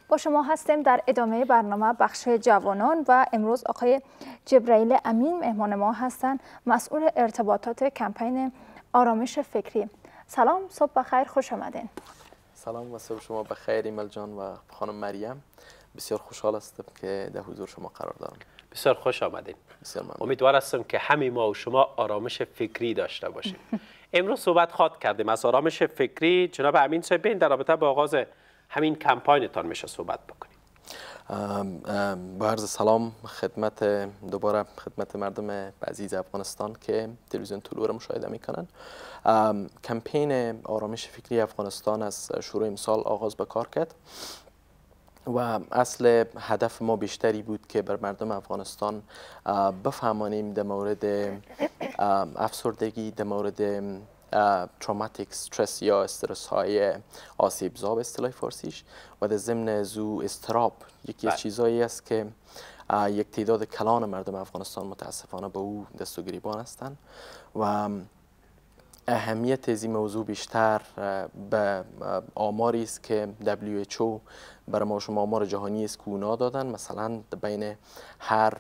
با شما هستیم در ادامه برنامه بخش جوانان و امروز آقای جبرائیل امین مهمان ما هستند، مسئول ارتباطات کمپین آرامش فکری. سلام، صبح بخیر، خوش آمدین. سلام و صبح شما بخیر ایمل جان و خانم مریم. بسیار خوشحال هستم که در حضور شما قرار دارم. بسیار خوش آمدین. بسیار ممنون. امیدوار هستم که همه ما و شما آرامش فکری داشته باشیم. امروز صحبت کردیم از آرامش فکری. جناب امین صاحب، در رابطه با آغاز همین کمپاینتان میشه صحبت بکنیم. با عرض سلام دوباره خدمت مردم عزیز افغانستان که تلویزیون طلوع را مشاهده میکنن. کمپین آرامش فکری افغانستان از شروع امسال آغاز به کار کرد و اصل هدف ما بیشتری بود که بر مردم افغانستان بفهمانیم در مورد افسردگی، در مورد تروماتیک استرس یا استرس های آسیبزا به اصطلاح فارسیش، و در ضمن زو اضطراب یکی از چیزایی است که یک تعداد کلان مردم افغانستان متاسفانه به او دست و گریبان هستند و اهمیت از این موضوع بیشتر به آماری است که WHO برای ما شما آمار جهانی است که اونا دادن. مثلا بین هر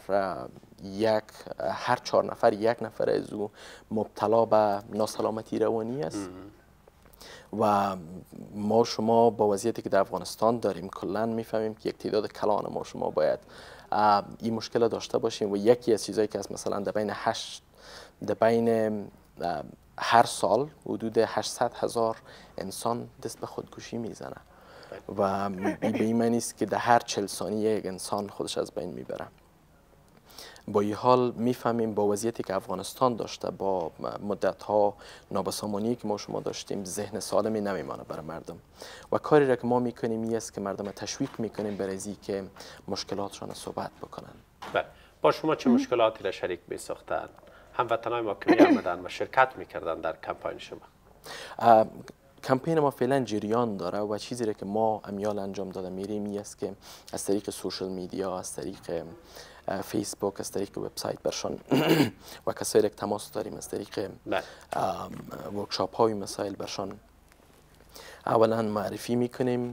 4 نفر یک نفر از او مبتلا به ناسلامتی روانی است و ما شما با وضعیتی که در افغانستان داریم کلا میفهمیم که یک تعداد کلان ما شما باید این مشکل داشته باشیم و یکی از چیزایی که از مثلا در بین هر سال حدود 800,000 انسان دست به خودکشی میزنه و به این معنی است که در هر 40 ثانیه یک انسان خودش از بین میبره. با این حال میفهمیم با وضعیتی که افغانستان داشته، با مدت‌ها نابسامانی که ما شما داشتیم، ذهن سالمی نمیمانه برای مردم و کاری را که ما میکنیم این است که مردم تشویق میکنیم برای اینکه مشکلاتشان صحبت بکنن. بله، با شما چه مشکلاتی را شریک میساختن هموطنان ما که می‌آمدن و شرکت میکردن در کمپاین شما؟ کمپین ما فعلا جریان داره و چیزی را که ما امیال انجام داده میریم این است که از طریق سوشل میدیا، از طریق فیسبوک، از طریق وبسایت برشان و کسایی که تماس داریم از طریق ورکشاپ های مسائل برشان اولا معرفی میکنیم.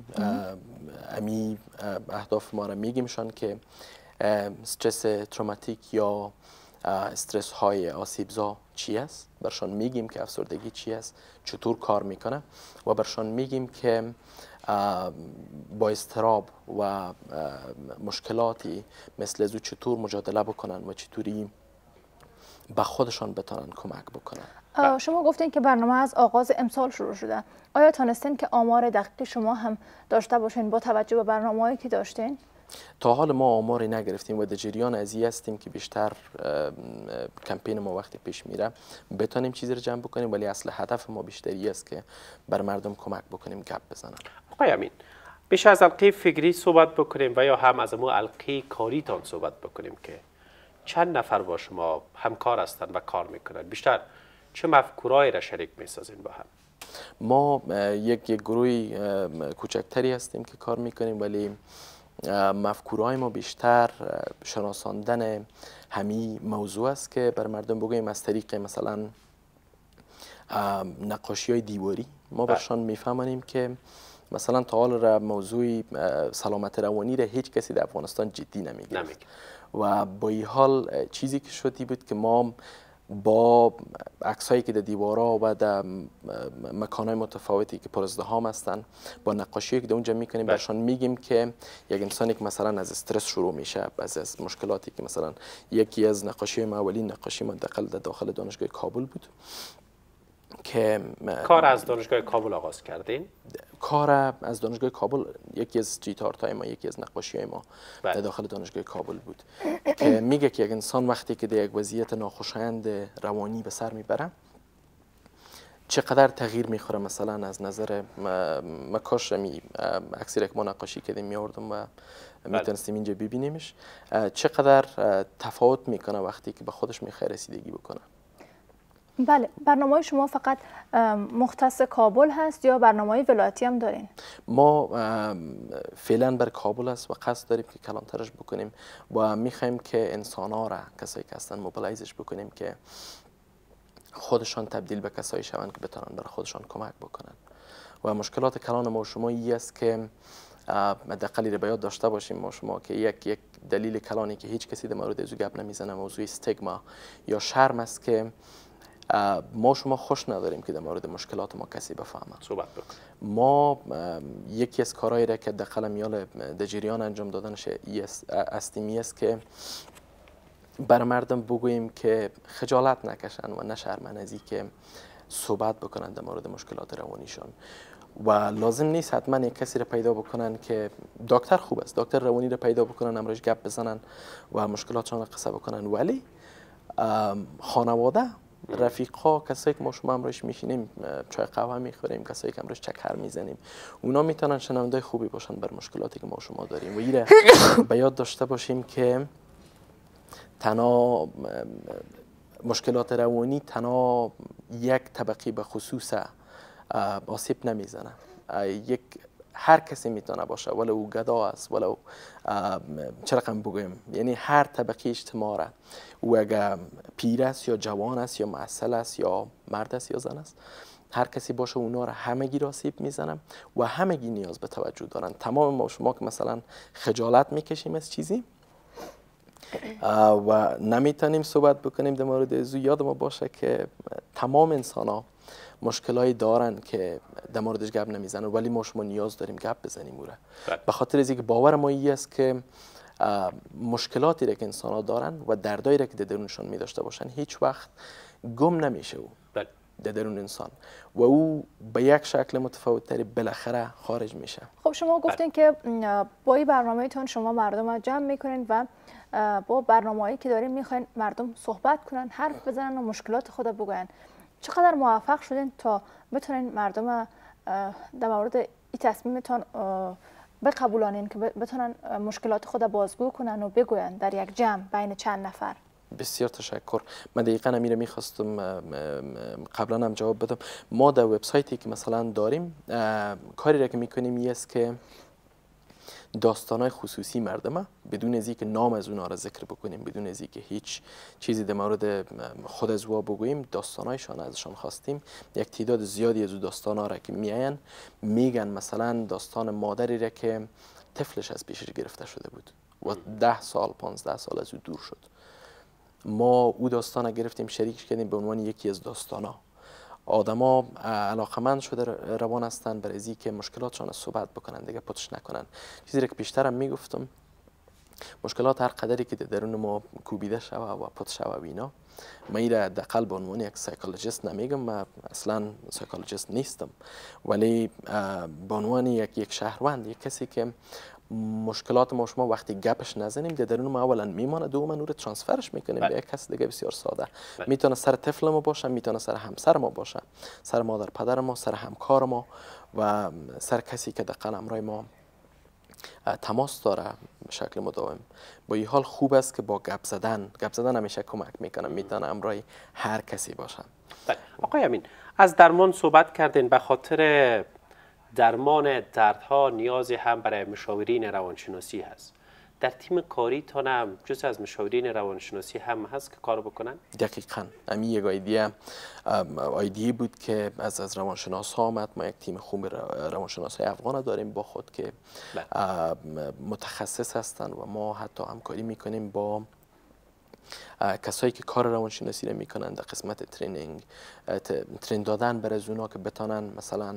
امی اهداف ما را میگیمشان که استرس تروماتیک یا استرس های آسیبزا چی است، برشان میگیم که افسردگی چی است، چطور کار میکنه و برشان میگیم که با اضطراب و مشکلاتی مثل از او چطور مجادله بکنن و چطوری به خودشان بتانن کمک بکنن. شما گفتین که برنامه از آغاز امسال شروع شده. آیا تانستین که آمار دقیقی شما هم داشته باشین با توجه به برنامه‌هایی که داشتین؟ تا حال ما آماری نگرفتیم و در جریان از این هستیم که بیشتر کمپین ما وقتی پیش میره بتانیم چیزی رو جمع بکنیم، ولی اصل هدف ما بیشتری است که بر مردم کمک بکنیم گپ بزنن. آقای امین، بیش از حلقه فکری صحبت بکنیم و یا هم از مو حلقه کاریتان صحبت بکنیم که چند نفر با شما همکار هستند و کار میکنن؟ بیشتر چه مفکورایی را شریک میسازین با هم؟ ما یک گروهی کوچکتری هستیم که کار میکنیم، ولی مفکورهای ما بیشتر شناساندن همین موضوع است که بر مردم بگوییم از طریق مثلا نقاشی های دیواری ما برشان میفهمانیم که مثلا تا حال را موضوع سلامت روانی را هیچ کسی در افغانستان جدی نمیگرفت و با این حال چیزی که شدی بود که ما با عکسایی که در دیوارها و در مکانهای متفاوتی که پر ازدحام هستند با نقاشی که در اونجا میکنیم برشان میگیم که یک انسانی که مثلا از استرس شروع میشه، از مشکلاتی که مثلا یکی از نقاشی ما، اولین نقاشی ما داخل دانشگاه کابل بود که کار از دانشگاه کابل آغاز کردین؟ کار از دانشگاه کابل یکی از استریت آرت های ما، یکی از نقاشی های ما در داخل دانشگاه کابل بود که میگه که یک انسان وقتی که در یک وضعیت ناخوشایند روانی به سر میبره چقدر تغییر میخوره. مثلا از نظر مکاش عکسی که ما نقاشی کردیم میاردم و میتونستیم اینجا ببینیمش، چقدر تفاوت میکنه وقتی که به خودش میخواد رسیدگی بکنه. بله، برنامه شما فقط مختص کابل هست یا برنامه ولایتی هم دارین؟ ما فعلا بر کابل است و قصد داریم که کلانترش بکنیم و میخوایم که انسان‌ها را، کسایی که هستن، موبیلایزش بکنیم که خودشان تبدیل به کسایی شوند که بتونن برای خودشان کمک بکنن. و مشکلات کلان ما و شما این است که حداقل رو به یاد داشته باشیم ما شما که یک دلیل کلانی که هیچ کسی در مورد از گپ نمیزنه موضوع استیگما یا شرم است که ما شما خوش نداریم که در مورد مشکلات ما کسی بفهمه. صحبت بکنیم. ما یکی از کارهایی را که حداقل میال در جریان انجام دادنش استیمی است که بر مردم بگوییم که خجالت نکشن و نشرمن از اینکه صحبت بکنن در مورد مشکلات روانیشان و لازم نیست حتما یک کسی را پیدا بکنن که دکتر خوب است، دکتر روانی را پیدا بکنن امروز گپ بزنن و مشکلاتشان را قصه بکنن، ولی خانواده، رفیقا، کسایی که ما شما امروز میشینیم چای قهوه میخوریم، کسایی که امروز چکر میزنیم، اونا میتونن شنونده خوبی باشن بر مشکلاتی که ما شما داریم و ایره به یاد داشته باشیم که تنها مشکلات روانی تنها یک طبقه به خصوص آسیب نمیزنه، هر کسی میتونه باشه، ولو او گدا است، ولو چه رقم بگویم، یعنی هر طبقه اجتماع را او اگر پیر است یا جوان است یا معسل است یا مرد است یا زن است، هر کسی باشه اونا را همگی را آسیب میزنه و همگی نیاز به توجه دارن. تمام ما شما که مثلا خجالت میکشیم از چیزی و نمیتونیم صحبت بکنیم در مورد ازو، یاد ما باشه که تمام انسان ها مشکلایی دارن که در موردش گپ نمیزنن، ولی ما شما نیاز داریم گپ بزنیم او را. به خاطر از اینکه باور ما این است که مشکلاتی را که انسان ها دارن و دردایی را که در درونشان می داشته باشن هیچ وقت گم نمیشه او در درون انسان و او به یک شکل متفاوت‌تری بالاخره خارج میشه. خب شما گفتین که با این برنامه‌تون شما مردم رو جمع میکنین و با برنامه‌ای که دارین میخواین مردم صحبت کنن، حرف بزنن و مشکلات خود بگوین. چقدر موفق شدین تا بتونین مردم در مورد این تصمیمتون بقبولانین که بتونن مشکلات خود بازگو کنن و بگوین در یک جمع بین چند نفر؟ بسیار تشکر. من دقیقاً امیره میخواستم قبلا هم جواب بدم. ما در وبسایتی که مثلا داریم کاری را که میکنیم این است که داستانای خصوصی مردمه بدون از اینکه نام از اونها را ذکر بکنیم، بدون از اینکه هیچ چیزی در مورد خود از او بگوییم، داستانایشان ازشان خواستیم. یک تعداد زیادی از داستانا را که میاین میگن، مثلا داستان مادری را که طفلش از پیشش گرفته شده بود و 10 سال 15 سال از او دور شد. ما او داستان گرفتیم شریکش کردیم به عنوان یکی از داستانا. آدما علاقمند شده روان هستند برای اینکه که مشکلاتشان صحبت بکنن، دیگه پوتش نکنن. چیزی که پیشترم میگفتم، مشکلات هر قدری که در درون ما کوبیده شوه و پوت شوه و اینا، من این را حداقل به عنوان یک سایکولوژیست نمیگم، من اصلا سایکولوژیست نیستم، ولی به عنوان یک شهروند، یک کسی که مشکلات ما شما وقتی گپش نزنیم در درون ما اولا میمانه، دوما نور ترانسفرش میکنیم به یک کس دیگه بسیار ساده. میتونه سر طفل ما باشه، میتونه سر همسر ما باشه، سر مادر پدر ما، سر همکار ما و سر کسی که دقیقاً امرای ما تماس داره به شکل مداوم. با این حال خوب است که با گپ زدن همیشه کمک میکنه، میتونه امرای هر کسی باشه. آقای امین، از درمان صحبت کردین. به خاطر درمان دردها نیازی هم برای مشاورین روانشناسی هست. در تیم کاریتان هم جز از مشاورین روانشناسی هم هست که کار بکنن؟ دقیقاً. همین یک ایده بود که از روانشناس ها آمد. ما یک تیم خوب روانشناس های افغان داریم با خود که متخصص هستند و ما حتی همکاری میکنیم با کسایی که کار روانشناسی رو میکنن در قسمت ترین دادن برای اونا که بتانن مثلا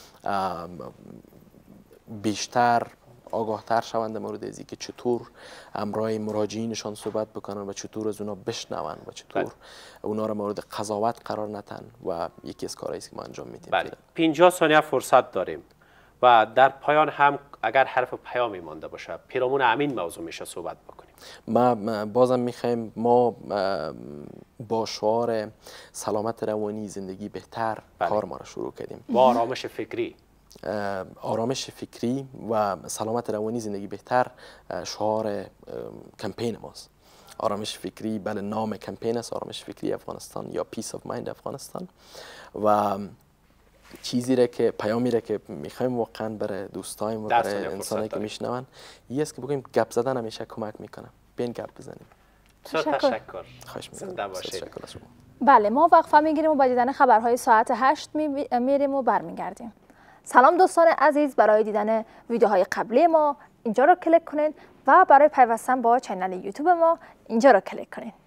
بیشتر آگاهتر شوند در مورد از اینکه چطور امرای مراجعینشان صحبت بکنن و چطور از اونا بشنون و چطور اونا رو مورد قضاوت قرار ندن و یکی از کارهایی که ما انجام میدیم. بله. 50 ثانیه فرصت داریم و در پایان هم اگر حرف پیامی مانده باشه پیرامون همین موضوع میشه صحبت بکنیم. ما بازم میخوایم ما با شعار سلامت روانی زندگی بهتر کار ما رو شروع کردیم. با آرامش فکری، آرامش فکری و سلامت روانی زندگی بهتر شعار کمپین ماست. آرامش فکری، بله نام کمپین است، آرامش فکری افغانستان یا پیس آف مایند افغانستان. و چیزی را که پیامی را که میخوایم واقعا برای دوستایم و برای انسانی که میشنون این است که بگوییم گپ زدن همیشه کمک میکنه. بیاین گپ بزنیم. تشکر. خواهش میکنم. تشکر از شما. بله، ما وقفه میگیریم و با دیدن خبرهای ساعت 8 میریم و برمیگردیم. سلام دوستان عزیز، برای دیدن ویدیوهای قبلی ما اینجا رو کلیک کنید و برای پیوستن با کانال یوتیوب ما اینجا رو کلیک کنید.